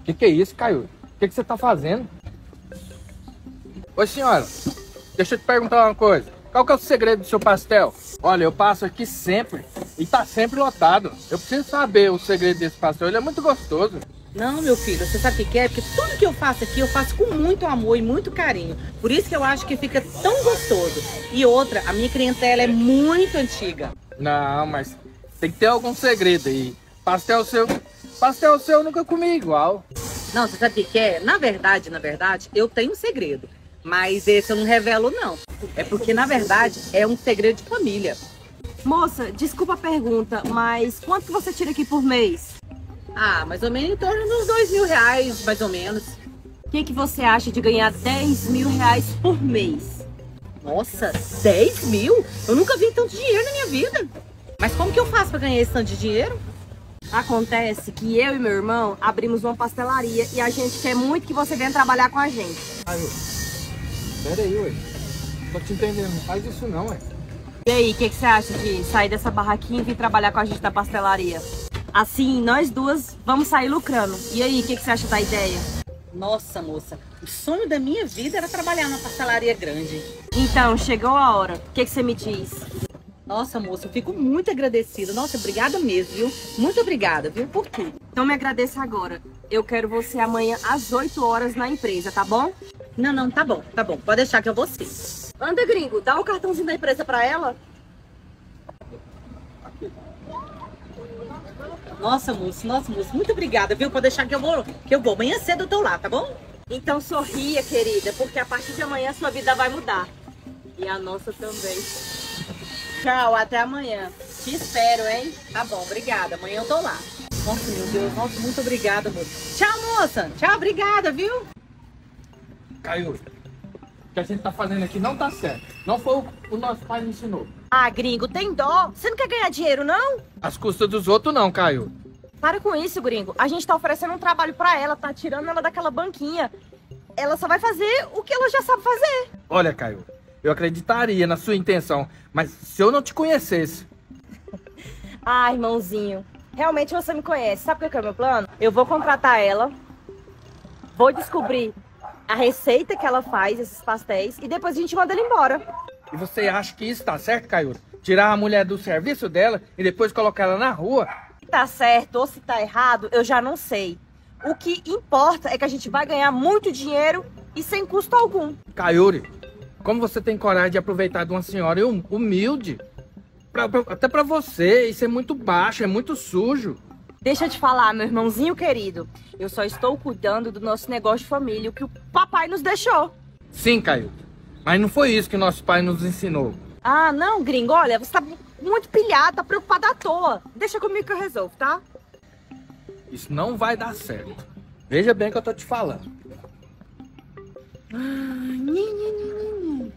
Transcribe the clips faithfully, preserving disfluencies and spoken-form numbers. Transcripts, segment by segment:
Que que é isso, Caio? O que que você tá fazendo? Oi, senhora. Deixa eu te perguntar uma coisa. Qual que é o segredo do seu pastel? Olha, eu passo aqui sempre e tá sempre lotado. Eu preciso saber o segredo desse pastel. Ele é muito gostoso. Não, meu filho, você sabe o que é? Porque tudo que eu faço aqui, eu faço com muito amor e muito carinho. Por isso que eu acho que fica tão gostoso. E outra, a minha clientela é muito antiga. Não, mas tem que ter algum segredo aí. Pastel seu... Pastel seu eu nunca comi igual. Não, você sabe o que é? Na verdade, na verdade, eu tenho um segredo. Mas esse eu não revelo, não. É porque, na verdade, é um segredo de família. Moça, desculpa a pergunta, mas quanto que você tira aqui por mês? Ah, mais ou menos em torno dos dois mil reais, mais ou menos. O que, que você acha de ganhar dez mil reais por mês? Nossa, dez mil? Eu nunca vi tanto dinheiro na minha vida. Mas como que eu faço pra ganhar esse tanto de dinheiro? Acontece que eu e meu irmão abrimos uma pastelaria e a gente quer muito que você venha trabalhar com a gente. Caio, pera aí, ué. Tô te entendendo, não faz isso não, ué. E aí, o que, que você acha de sair dessa barraquinha e vir trabalhar com a gente na pastelaria? Assim, nós duas vamos sair lucrando. E aí, o que, que você acha da ideia? Nossa, moça, o sonho da minha vida era trabalhar numa pastelaria grande. Então, chegou a hora. O que, que você me diz? Nossa, moça, eu fico muito agradecida. Nossa, obrigada mesmo, viu? Muito obrigada, viu? Por tudo. Então me agradeça agora. Eu quero você amanhã às oito horas na empresa, tá bom? Não, não, tá bom, tá bom. Pode deixar que eu vou sim. Anda, gringo, dá o cartãozinho da empresa pra ela. Nossa, moço, nossa, moço, muito obrigada, viu? Pode deixar que eu vou, que eu vou. Amanhã cedo eu tô lá, tá bom? Então sorria, querida, porque a partir de amanhã sua vida vai mudar. E a nossa também. Tchau, até amanhã. Te espero, hein? Tá bom, obrigada. Amanhã eu tô lá. Nossa, meu Deus, nossa, muito obrigada, moça. Tchau, moça. Tchau, obrigada, viu? Caio, o que a gente tá fazendo aqui não tá certo. Não foi o que o nosso pai nos ensinou. Ah, gringo, tem dó. Você não quer ganhar dinheiro, não? As custas dos outros não, Caio. Para com isso, gringo. A gente tá oferecendo um trabalho pra ela, tá tirando ela daquela banquinha. Ela só vai fazer o que ela já sabe fazer. Olha, Caio, eu acreditaria na sua intenção, mas se eu não te conhecesse... Ah, irmãozinho, realmente você me conhece. Sabe o que é o meu plano? Eu vou contratar ela, vou descobrir a receita que ela faz, esses pastéis, e depois a gente manda ela embora. E você acha que isso tá certo, Caio? Tirar a mulher do serviço dela e depois colocar ela na rua? Se tá certo ou se tá errado, eu já não sei. O que importa é que a gente vai ganhar muito dinheiro e sem custo algum. Caio, como você tem coragem de aproveitar de uma senhora hum- humilde? Pra, pra, até pra você, isso é muito baixo, é muito sujo. Deixa eu te falar, meu irmãozinho querido. Eu só estou cuidando do nosso negócio de família, o que o papai nos deixou. Sim, Caio, mas não foi isso que nosso pai nos ensinou. Ah, não, gringo, olha, você tá muito pilhado, tá preocupado à toa. Deixa comigo que eu resolvo, tá? Isso não vai dar certo. Veja bem o que eu tô te falando. Ah, nhi, nhi, nhi, nhi.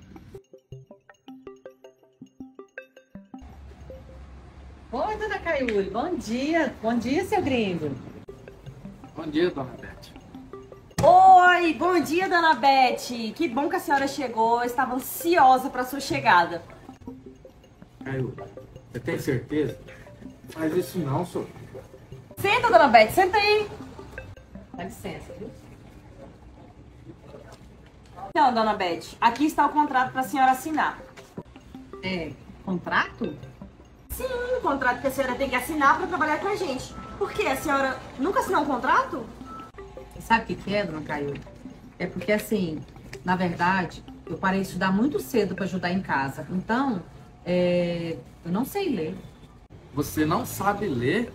Oi, dona Caiuri, bom dia. Bom dia, seu gringo. Bom dia, dona Beth. Oi, bom dia, dona Beth. Que bom que a senhora chegou. Eu estava ansiosa para sua chegada. Caio, você tem certeza? Faz isso não, senhor. Senta, dona Beth, senta aí. Dá licença, viu? Então, dona Beth, aqui está o contrato para a senhora assinar. É, contrato? Sim, o contrato que a senhora tem que assinar para trabalhar com a gente. Por quê? A senhora nunca assinou um contrato? Sabe o que que é, dona Caiuri? É porque, assim, na verdade, eu parei de estudar muito cedo para ajudar em casa. Então, é, eu não sei ler. Você não sabe ler?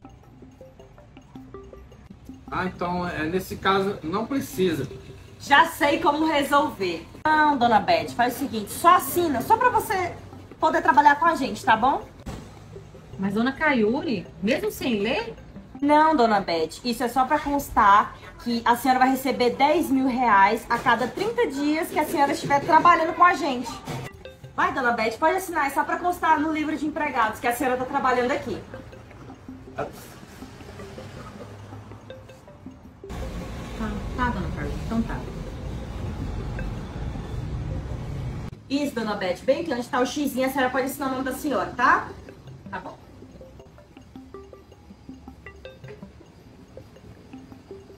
Ah, então, é, nesse caso, não precisa. Já sei como resolver. Não, dona Beth, faz o seguinte, só assina, só para você poder trabalhar com a gente, tá bom? Mas, dona Caiuri, mesmo sem ler? Não, dona Beth, isso é só para constar que a senhora vai receber dez mil reais a cada trinta dias que a senhora estiver trabalhando com a gente. Vai, dona Beth, pode assinar, é só para constar no livro de empregados que a senhora está trabalhando aqui. Tá, tá, dona Caiuri, então tá. Isso, dona Beth, bem que onde tá o xizinho, a senhora pode assinar o nome da senhora, tá? Tá bom.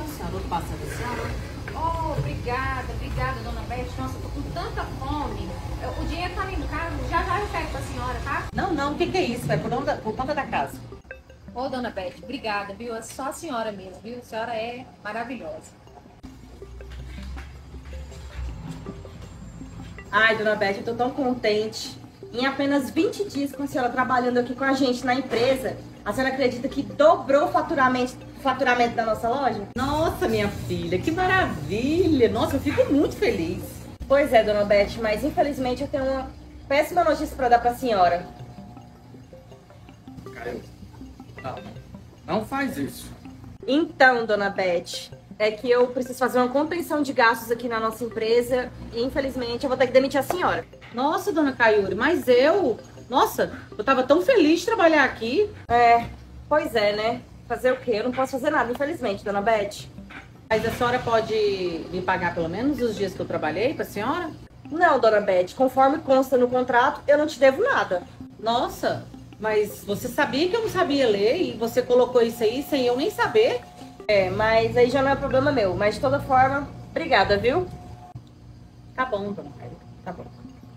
então, senhora, outro pastel da senhora. Oh, obrigada, obrigada, dona Beth. Nossa, eu tô com tanta fome. Eu- O dinheiro tá ali no carro, já já eu pego pra senhora, tá? Não, não, o que, que é isso? Vai por, onda, por conta da casa. Ô, dona Beth, obrigada, viu? É só a senhora mesmo, viu? A senhora é maravilhosa. Ai, dona Beth, eu tô tão contente. Em apenas vinte dias com a senhora trabalhando aqui com a gente na empresa, a senhora acredita que dobrou o faturamento, faturamento da nossa loja? Nossa, minha filha, que maravilha. Nossa, eu fico muito feliz. Pois é, dona Beth, mas infelizmente eu tenho uma péssima notícia pra dar pra senhora. Caio, não, não faz isso. Então, dona Beth, é que eu preciso fazer uma contenção de gastos aqui na nossa empresa e infelizmente eu vou ter que demitir a senhora. Nossa, dona Caiuri, mas eu... Nossa, eu tava tão feliz de trabalhar aqui. É, pois é, né? Fazer o quê? Eu não posso fazer nada, infelizmente, dona Beth. Mas a senhora pode me pagar pelo menos os dias que eu trabalhei pra senhora? Não, dona Beth, conforme consta no contrato, eu não te devo nada. Nossa, mas você sabia que eu não sabia ler e você colocou isso aí sem eu nem saber? É, mas aí já não é problema meu. Mas de toda forma, obrigada, viu? Tá bom, dona Caiuri, tá bom.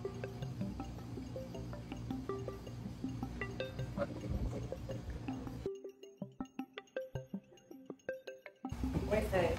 Pois é.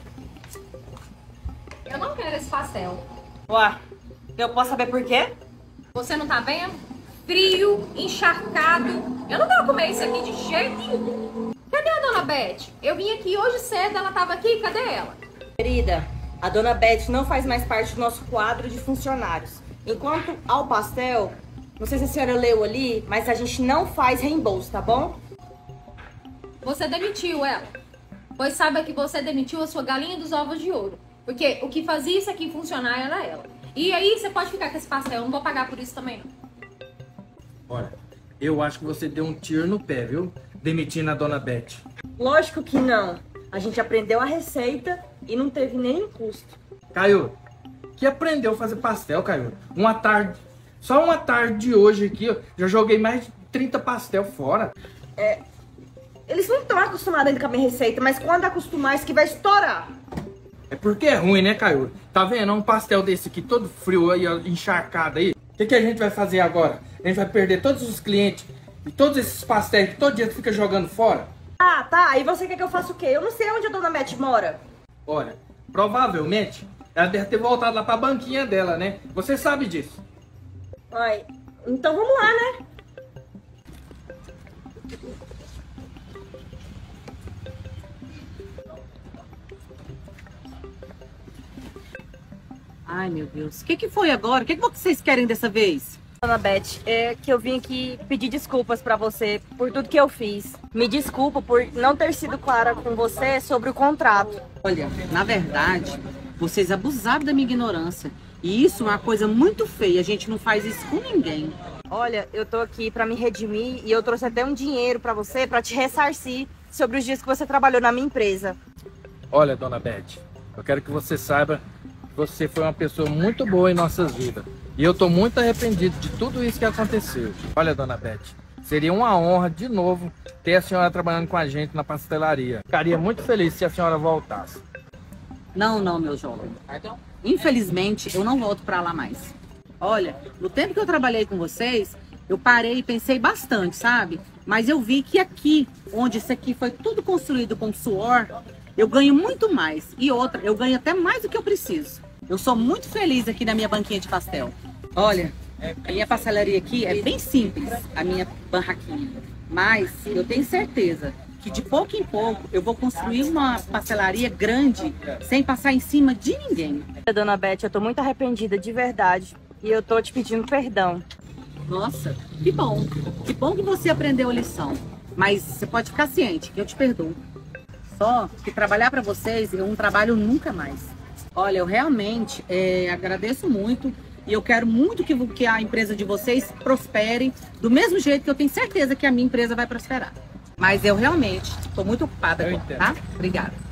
Eu não quero esse pastel. Ué, eu posso saber por quê? Você não tá vendo? Frio, encharcado. Eu não vou comer isso aqui de jeito nenhum. Cadê a dona Beth? Eu vim aqui hoje cedo, ela tava aqui, cadê ela? Querida, a dona Beth não faz mais parte do nosso quadro de funcionários. Enquanto ao pastel, não sei se a senhora leu ali, mas a gente não faz reembolso, tá bom? Você demitiu ela. Pois saiba que você demitiu a sua galinha dos ovos de ouro. Porque o que fazia isso aqui funcionar era ela. E aí você pode ficar com esse pastel, eu não vou pagar por isso também não. Olha, eu acho que você deu um tiro no pé, viu? Demitindo a dona Beth. Lógico que não. A gente aprendeu a receita e não teve nenhum custo. Caio, que aprendeu a fazer pastel, Caio? Uma tarde, só uma tarde de hoje aqui, ó, já joguei mais de trinta pastel fora. Eles não estão acostumados ainda com a minha receita, mas quando acostumar, isso que vai estourar. É porque é ruim, né, Caio? Tá vendo? Um pastel desse aqui, todo frio aí, ó, encharcado aí. O que, que a gente vai fazer agora? A gente vai perder todos os clientes e todos esses pastéis que todo dia fica jogando fora? Ah, tá. E você quer que eu faça o quê? Eu não sei onde a dona Beth mora. Olha, provavelmente ela deve ter voltado lá pra banquinha dela, né? Você sabe disso. Ai, então vamos lá, né? Ai, meu Deus. O que, que foi agora? O que, que vocês querem dessa vez? Dona Beth, é que eu vim aqui pedir desculpas pra você por tudo que eu fiz. Me desculpa por não ter sido clara com você sobre o contrato. Olha, na verdade, vocês abusaram da minha ignorância. E isso é uma coisa muito feia. A gente não faz isso com ninguém. Olha, eu tô aqui pra me redimir e eu trouxe até um dinheiro pra você pra te ressarcir sobre os dias que você trabalhou na minha empresa. Olha, dona Beth, eu quero que você saiba que você foi uma pessoa muito boa em nossas vidas. E eu tô muito arrependido de tudo isso que aconteceu. Olha, dona Beth, seria uma honra de novo ter a senhora trabalhando com a gente na pastelaria. Ficaria muito feliz se a senhora voltasse. Não, não, meu jovem. Infelizmente, eu não volto pra lá mais. Olha, no tempo que eu trabalhei com vocês, eu parei e pensei bastante, sabe? Mas eu vi que aqui, onde isso aqui foi tudo construído com suor, eu ganho muito mais. E outra, eu ganho até mais do que eu preciso. Eu sou muito feliz aqui na minha banquinha de pastel. Olha, a minha pastelaria aqui é bem simples, a minha barraquinha. Mas eu tenho certeza que de pouco em pouco eu vou construir uma pastelaria grande sem passar em cima de ninguém. Dona Beth, eu tô muito arrependida de verdade e eu tô te pedindo perdão. Nossa, que bom. Que bom que você aprendeu a lição. Mas você pode ficar ciente que eu te perdoo. Só que trabalhar para vocês eu não trabalho nunca mais. Olha, eu realmente é, agradeço muito e eu quero muito que, que a empresa de vocês prospere do mesmo jeito que eu tenho certeza que a minha empresa vai prosperar. Mas eu realmente estou muito ocupada Eu agora, entendo. tá? Obrigada.